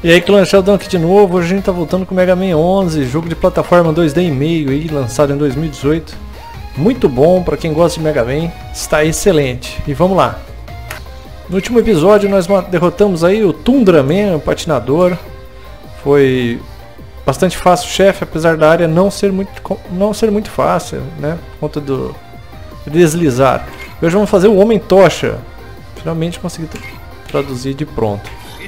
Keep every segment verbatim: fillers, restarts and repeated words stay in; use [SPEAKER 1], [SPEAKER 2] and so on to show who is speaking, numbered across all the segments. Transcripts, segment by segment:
[SPEAKER 1] E aí, clã, Sheldon aqui de novo. Hoje a gente tá voltando com o Mega Man onze, jogo de plataforma dois D e meio aí, lançado em dois mil e dezoito. Muito bom pra quem gosta de Mega Man, está excelente. E vamos lá. No último episódio nós derrotamos aí o Tundra Man, o patinador. Foi bastante fácil o chefe, apesar da área não ser muito, não ser muito fácil, né? Por conta do deslizar. Hoje vamos fazer o Homem Tocha. Finalmente consegui traduzir de pronto.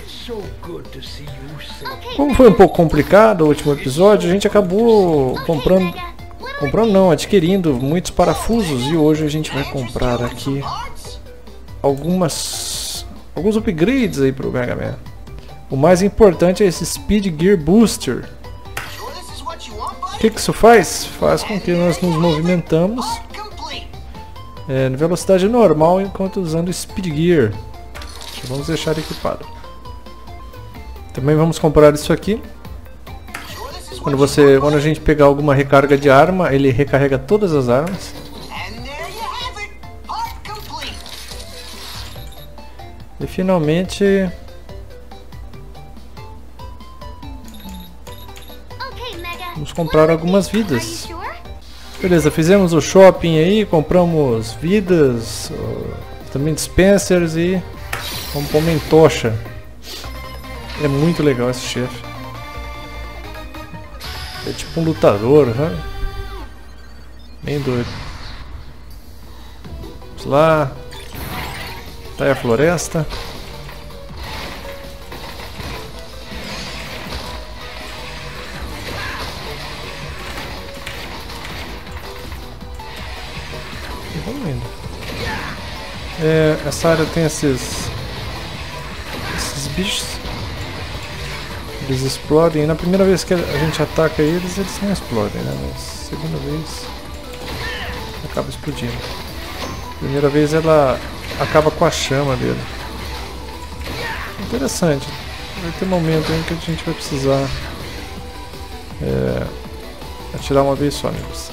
[SPEAKER 1] Como foi um pouco complicado o último episódio, a gente acabou comprando, comprando não, adquirindo muitos parafusos, e hoje a gente vai comprar aqui algumas, alguns upgrades aí para o Mega Man. O mais importante é esse Speed Gear Booster. O que, que isso faz? Faz com que nós nos movimentamos é, na velocidade normal enquanto usando o Speed Gear. Vamos deixar equipado. Também vamos comprar isso aqui. Quando você, quando a gente pegar alguma recarga de arma, ele recarrega todas as armas. E finalmente vamos comprar algumas vidas. Beleza, fizemos o shopping aí, compramos vidas, também dispensers e vamos pôr uma tocha. É muito legal esse chefe. É tipo um lutador, né? Bem doido. Vamos lá. Tá aí a floresta. E vamos indo. É, essa área tem esses esses bichos. Eles explodem, e na primeira vez que a gente ataca eles, eles não explodem, né? Mas segunda vez acaba explodindo. Primeira vez ela acaba com a chama dele. Interessante. Vai ter um momento em que a gente vai precisar é, atirar uma vez só neles.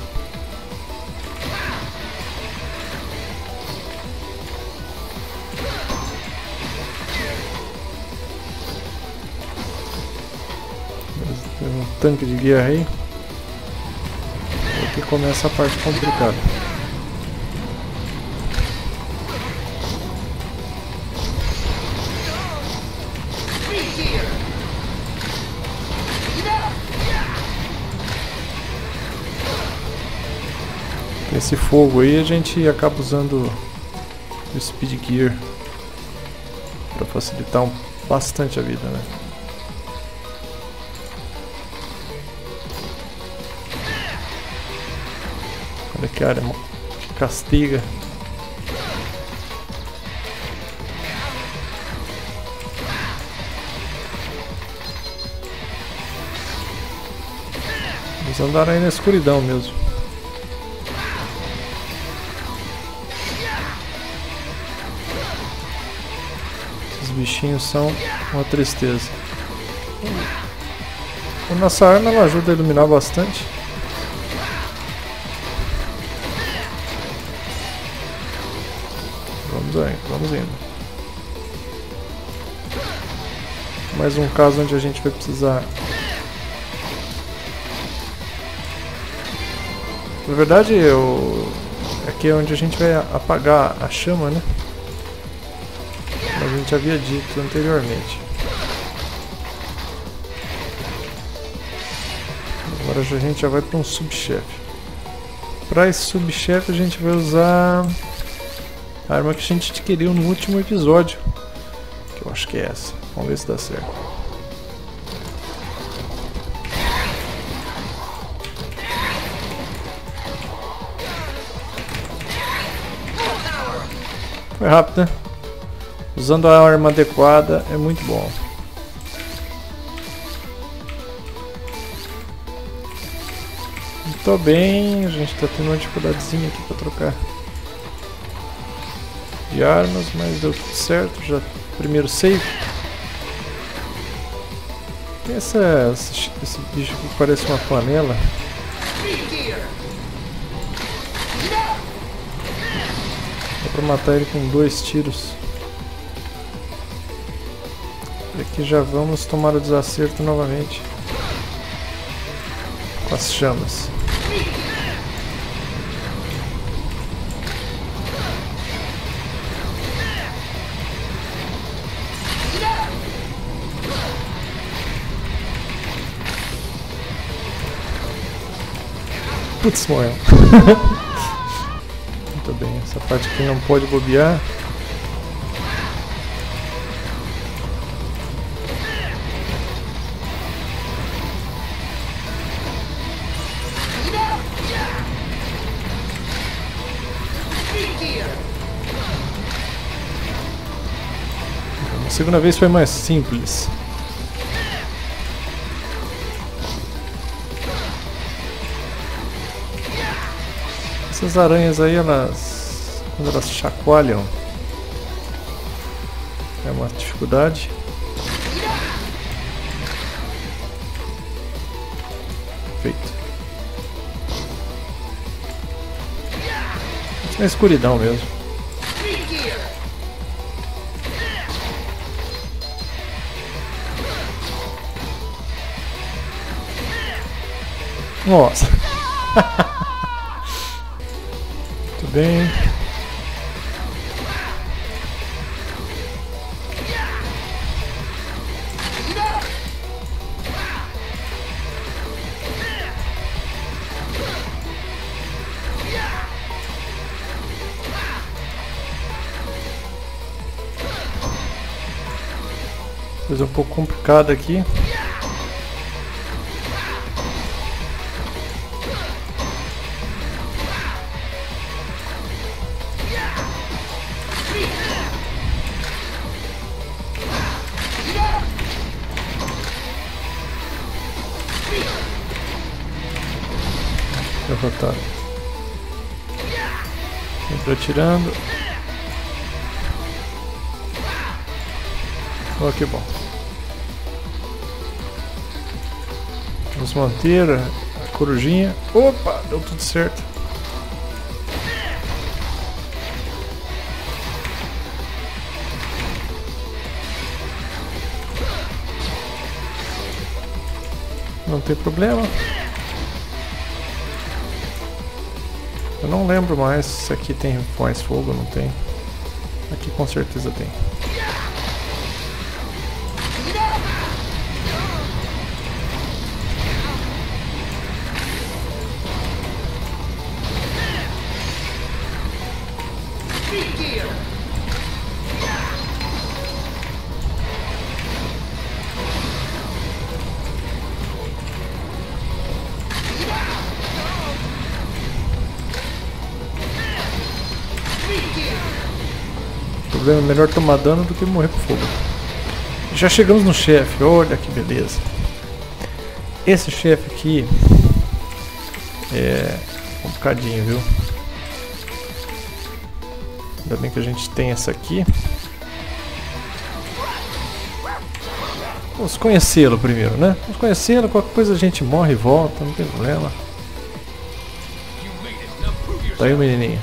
[SPEAKER 1] Tem um tanque de guerra aí. Aqui começa a parte complicada. Esse fogo aí a gente acaba usando o Speed Gear para facilitar um, bastante a vida, né? Olha que área que castiga. Vamos andar aí na escuridão mesmo. Esses bichinhos são uma tristeza. A nossa arma ela ajuda a iluminar bastante. Vamos aí, vamos indo. Mais um caso onde a gente vai precisar. Na verdade, eu... aqui é onde a gente vai apagar a chama, né? Como a gente havia dito anteriormente. Agora a gente já vai para um subchefe. Para esse subchefe a gente vai usar a arma que a gente adquiriu no último episódio, que eu acho que é essa. Vamos ver se dá certo. Foi rápido, né? Usando a arma adequada é muito bom. Muito bem, a gente está tendo uma dificuldadezinha aqui para trocar de armas, mas deu tudo certo. Já primeiro save. Tem essa, esse, esse bicho aqui que parece uma panela. Dá pra matar ele com dois tiros. que já vamos tomar o desacerto novamente com as chamas. Putz, morreu. Muito bem, essa parte aqui não pode bobear. A segunda vez foi mais simples. Essas aranhas aí, elas, quando elas chacoalham, é uma dificuldade. Feito. Isso na escuridão mesmo. Nossa. Muito bem. Coisa um pouco complicada aqui. Derrotado. Sempre atirando. Oh, que bom. Vamos manter a, a corujinha. Opa, deu tudo certo. Não tem problema. Eu não lembro mais se aqui tem mais fogo ou não tem. Aqui com certeza tem. O problema é melhor tomar dano do que morrer por fogo. Já chegamos no chefe, olha que beleza. Esse chefe aqui é complicadinho, viu? Ainda bem que a gente tem essa aqui. Vamos conhecê-lo primeiro, né? Vamos conhecê-lo, qualquer coisa a gente morre e volta, não tem problema. Tá aí o menininho.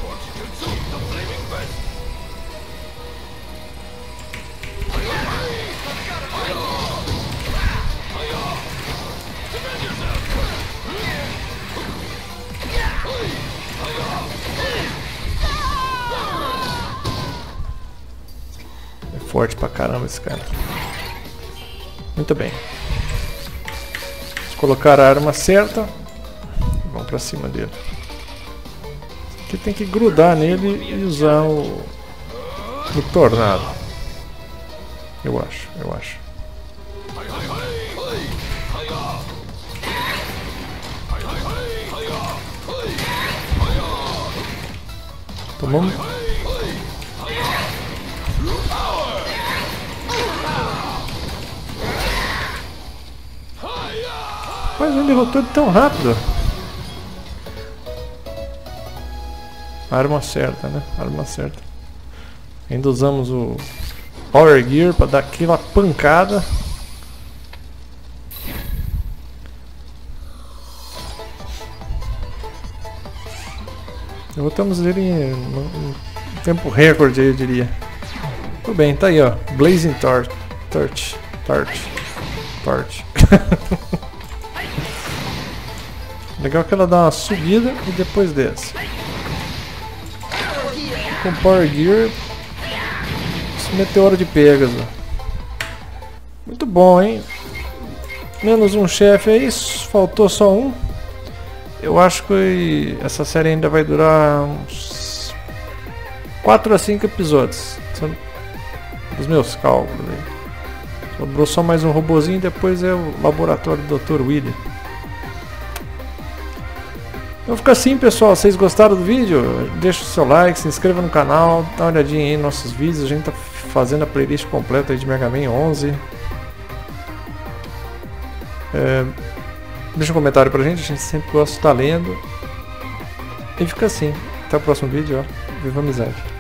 [SPEAKER 1] Forte pra caramba esse cara. Muito bem. Vamos colocar a arma certa. Vamos pra cima dele. Aqui tem que grudar nele e usar o, o tornado. Eu acho, eu acho. Tomamos. Mas ele derrotou ele tão rápido. Arma certa, né? Arma certa. Ainda usamos o Power Gear para dar aquela pancada. Derrotamos ele em um tempo recorde, eu diria. Tudo bem, tá aí, ó. Blazing Torch. Torte. Torte. Legal que ela dá uma subida e depois desce. Com Power Gear. Esse meteoro de Pégaso. Muito bom, hein? Menos um chefe aí, faltou só um. Eu acho que essa série ainda vai durar uns quatro a cinco episódios. São os meus cálculos aí. Sobrou só mais um robozinho, depois é o laboratório do doutor William. Então fica assim, pessoal. Vocês gostaram do vídeo? Deixa o seu like, se inscreva no canal, dá uma olhadinha aí nos nossos vídeos. A gente tá fazendo a playlist completa aí de Mega Man onze. É, deixa um comentário pra gente, a gente sempre gosta de estar lendo. E fica assim. Até o próximo vídeo, ó. Viva a amizade.